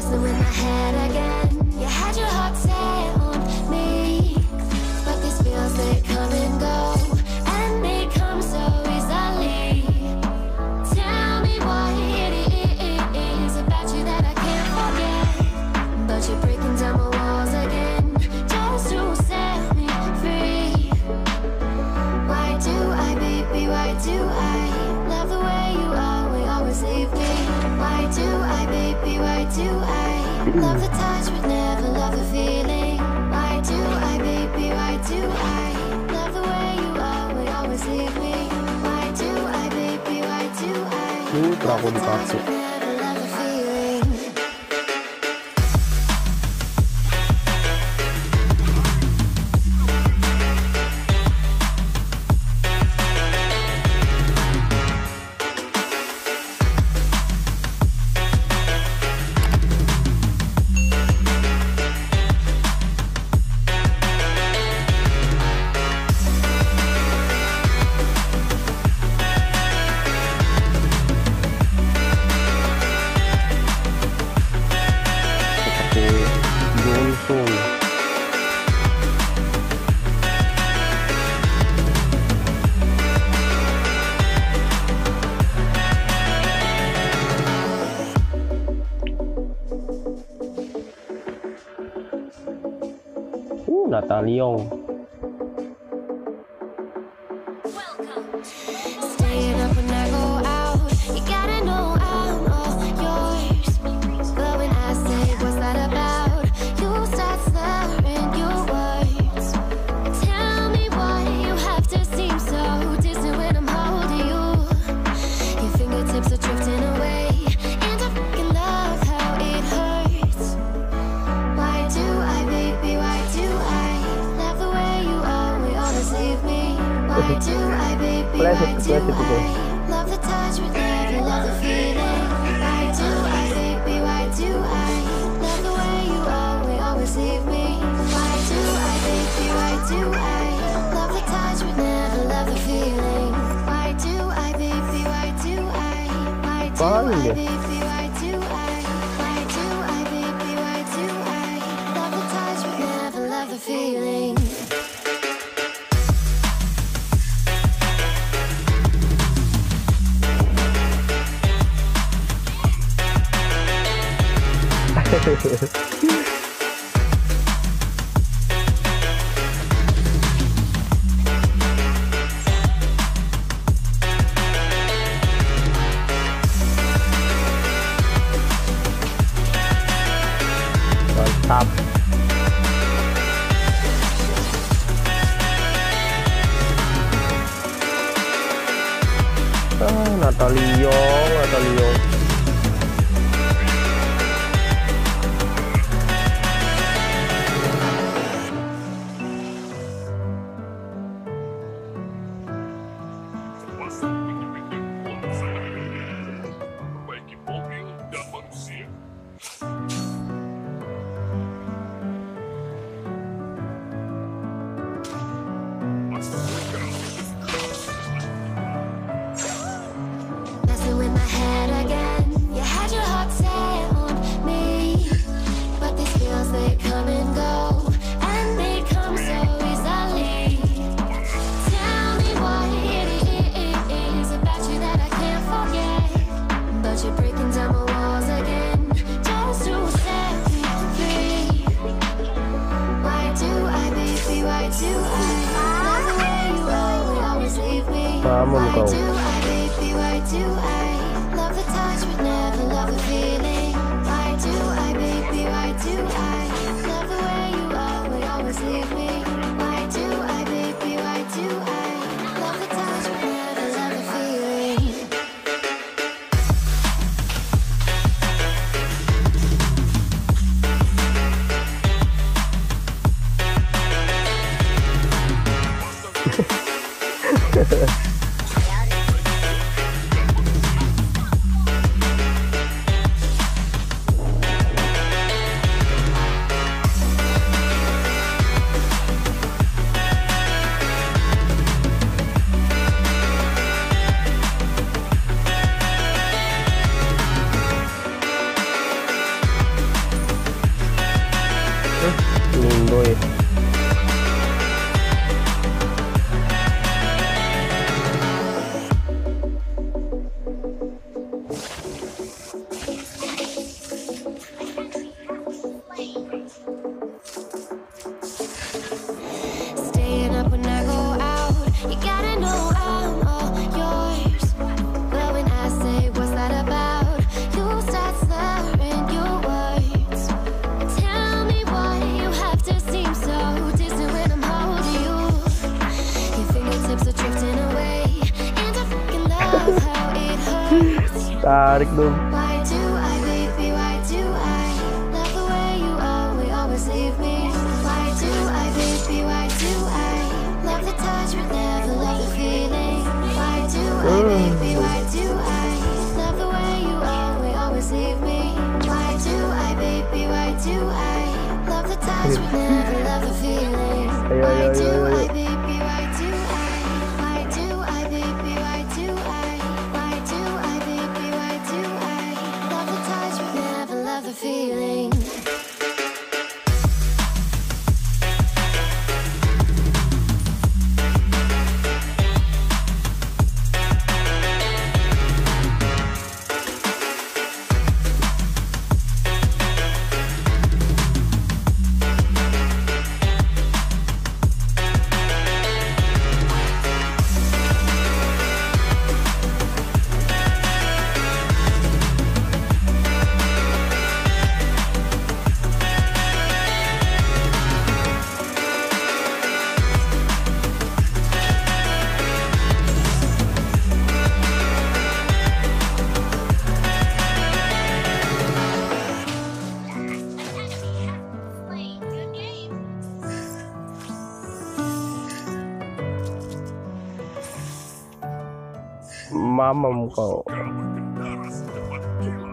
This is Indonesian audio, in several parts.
Messing with my head again. You had your heart set on me, but these feels they come and go, and they come so easily. Tell me why it is about you that I can't forget, but you're breaking down my walls again just to set me free. Why do I, baby, why do I love the way you always leave me? Why do I, baby, why do I love the touch but never love the feeling? Why do I, baby, why do I love the way you always leave me? Why do I, baby, why do I love the touch but never love the feeling? Nataliong. Staying up when I go out, you gotta know I'm all yours. But when I say what's that about, you start slurring your words. Tell me why you have to seem so distant when I'm holding you. Your fingertips are drifting away, and I fucking love how it hurts. Why do I, baby, why do I love the way you always leave me? Why do I, baby, why do I love the touch but never love the feeling? Why do I, baby, why do I love the way you always leave me? Why do I, baby, why do I love the touch but never love the feeling? Why do I, baby, why do I why do I, baby, why do I why do I, baby, why do I love the touch but never love the feeling? Mantap. Nataliong. Baik mobil dan manusia. Messing with my head again. You had your heart set on me, but these feels they come and go, and they come so easily. Tell me why it is about you that I can't forget, but you're breaking down my walls again just to set me free. Why do I, baby, why do I love the way you always leave me? Why do I, baby, why do I love the touch but never love the feeling? Why do I, baby, why do I love the way you always leave me? Why do I, baby, why do I love the touch but never love the feeling? tertarik dong. Why do I, baby, why do I love the way you always leave me? Why do I, baby, why do I love the touch but never love the feeling? Why do I, baby, why do I love the way you always leave me? Why do I, baby, why do I love the touch but never love the feeling? Why do I, baby, why do I? Why do I, baby, why do I? Why do I, baby, why do I love the touch but never love the feeling? Mamam kau. Berkendara secepat kilat.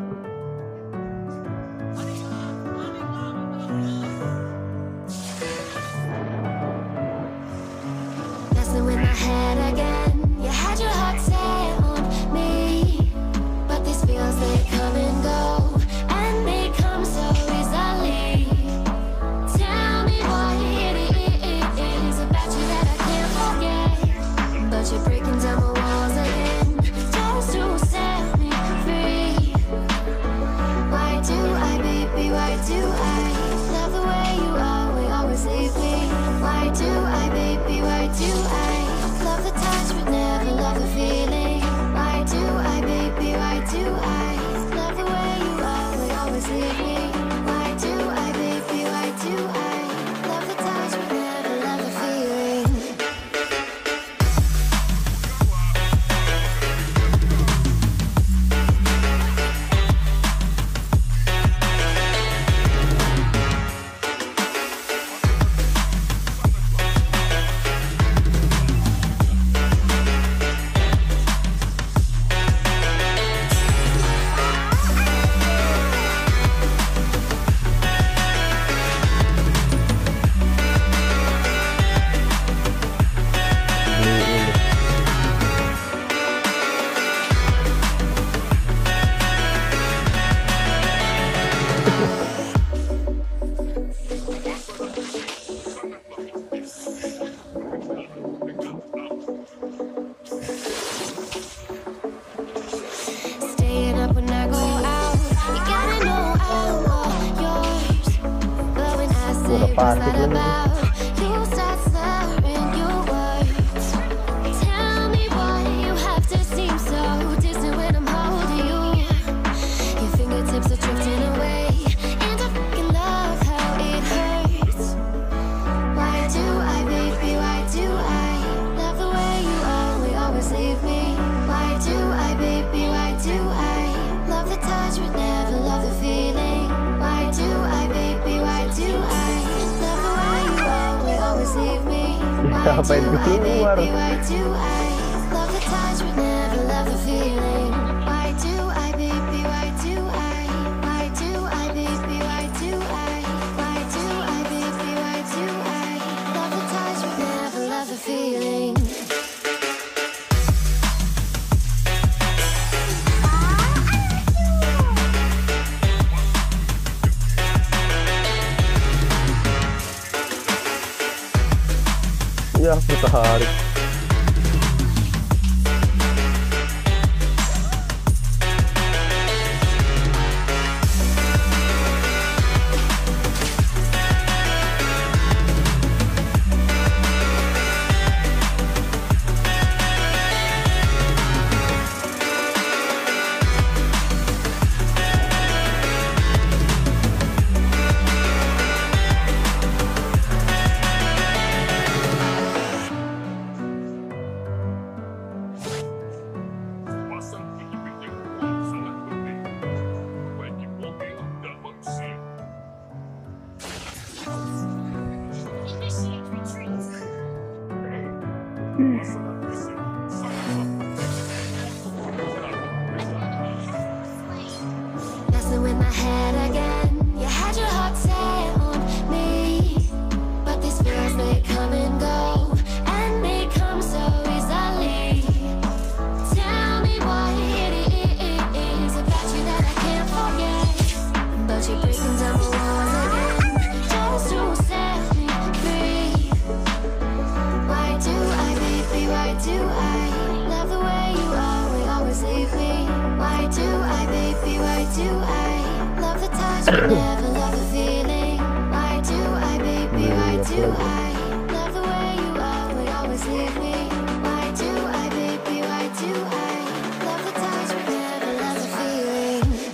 Messing with my head again. You had your heart set on me, but these feels they come and go, and they come so easily. Tell me what it is about you that I can't forget, but you're breaking down my walls again just to set me free. Why do I, baby, why do I love the way you always leave me? Why do I, baby, why do I love the touch but never love the feeling? Why do I, baby, why do I love the way you always leave me? Why do I, baby, why do I love the touch but never love the feeling? Staying up when I go out, you gotta know I'm all yours. But when I say what's that about, you start slurring your words. Tell me why you have to seem so distant when I'm holding you. Your fingertips are drifting away, and I fucking love how it hurts. Why do I, baby, why do I love the way you always leave me? Why do I, baby, why do I love the touch but never love the feeling? Why do I, baby, why do I love the way you always leave me? Why do I, baby, why do I love the touch but never love the feeling? Why do I, baby, why do I? Why do I, baby, why do I? Why do I, baby, why do I love the touch but never love the feeling? Ya, tertarik. Messing with my head again. You had your heart set on me, but these feels they come and go, and they come so easily. Tell me what it is about you that I can't forget, but you're breaking down the walls again, just to set me free. Why do I, baby, why do I love the way you are, always leave me? Why do I, baby, why do I love the touch but never love the feeling? Why do I, baby, why do I love the way you are, always leave me? Why do I, baby, why do I love the touch but never love the feeling?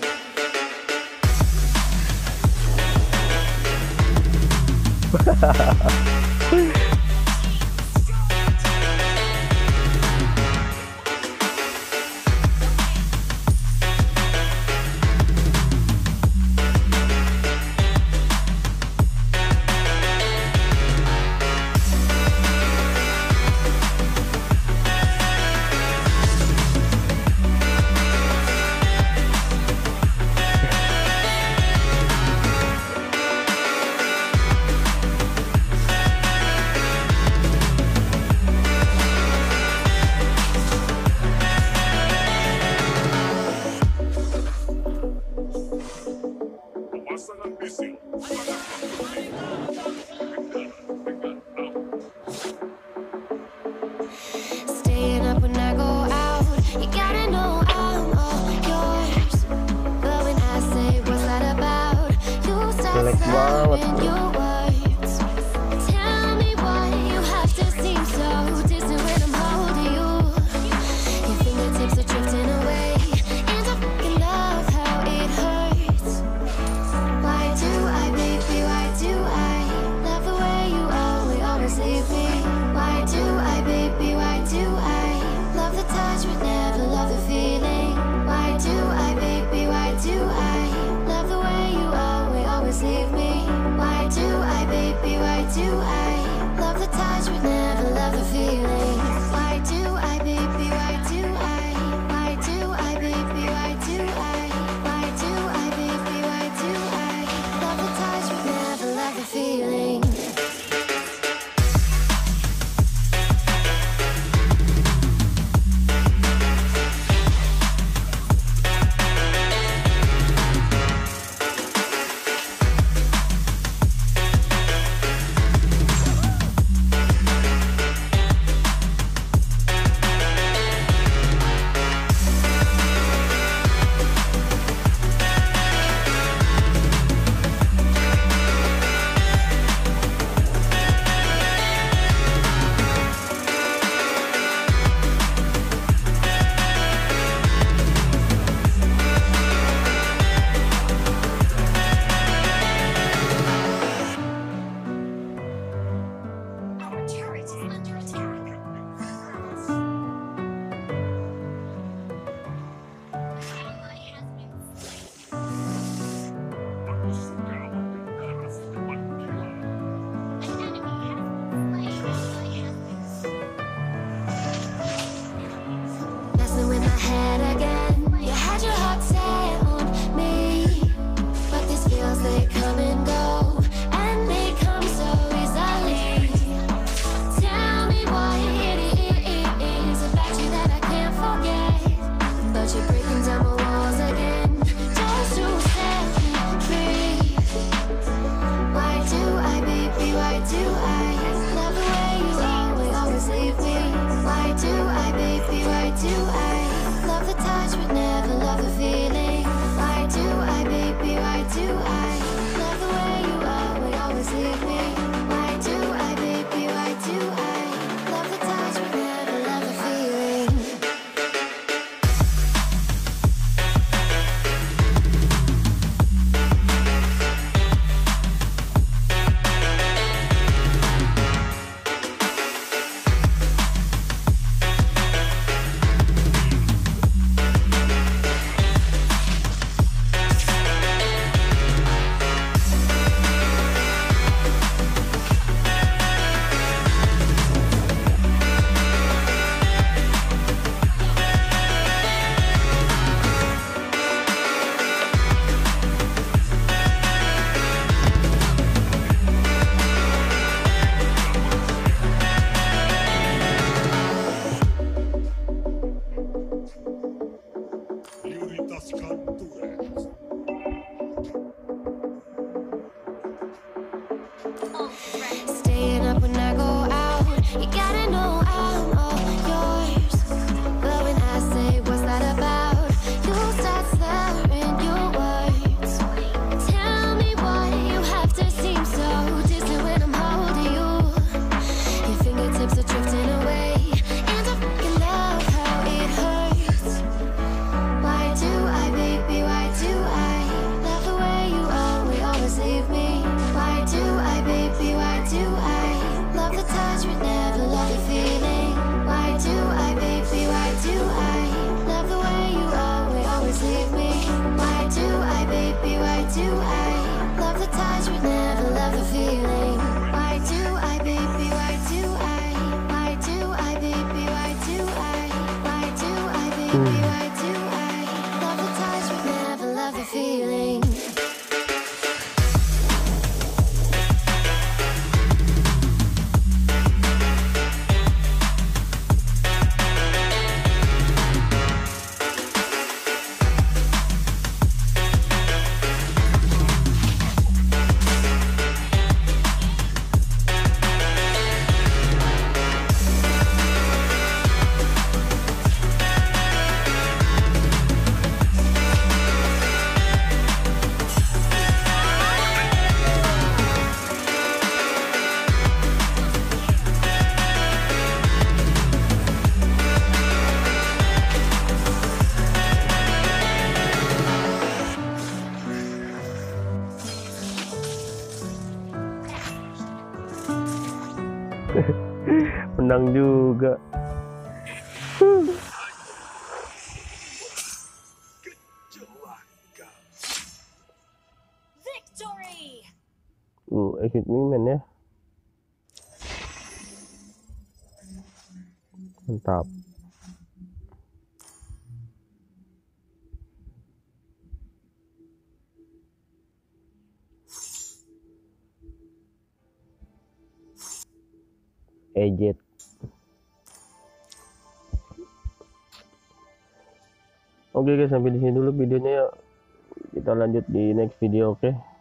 Staying up when I go out, you gotta know I'm all yours. But when I say what's that about, you start Jelek banget, slurring bro. your words. Tell me why you have to seem so distant when I'm holding you. Your fingertips are drifting away, and I fucking love how it hurts. Why do I, baby, why do I love the way you always leave me? Why do I, baby, why do I love the touch but never love the feeling? Why do I, baby, why do I love the way you always leave me? Staying up when I go out, you gotta know I'm all yours. But when I say what's that about, you start slurring your words. Tell me why you have to seem so distant when I'm holding you. Your fingertips are drifting away, and I fucking love how it hurts. Why do I, baby, why do I love the way you always leave me? Why do I, baby, why do I love the touch but never love the feeling? Why do I, baby, why do I love the way you always leave me? Why do I, baby, why do I love the touch but never love the feeling? Why do I, baby, why do I baby, why do I baby, why do I love the touch but never love the feeling? Menang juga. Victory! Exit movement ya. Mantap. Exit. Oke guys, sampai di sini dulu videonya ya. Kita lanjut di next video, oke?